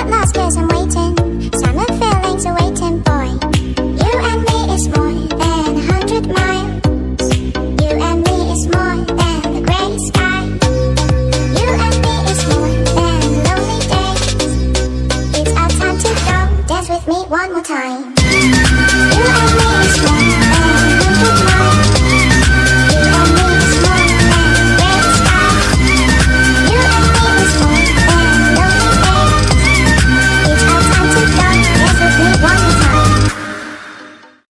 lost 'cause I'm waiting. Summer feelings are waiting, boy. You and me is more than 100 miles. You and me is more than the grey sky. You and me is more than lonely days. It's our time to go. Dance with me one more time.